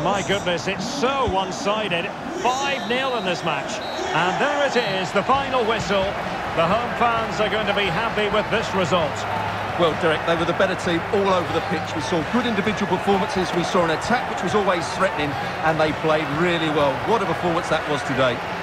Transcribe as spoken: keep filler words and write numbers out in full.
My goodness, it's so one-sided. five nil in this match. And there it is, the final whistle. The home fans are going to be happy with this result. Well, Derek, they were the better team all over the pitch. We saw good individual performances. We saw an attack which was always threatening, and they played really well. What a performance that was today.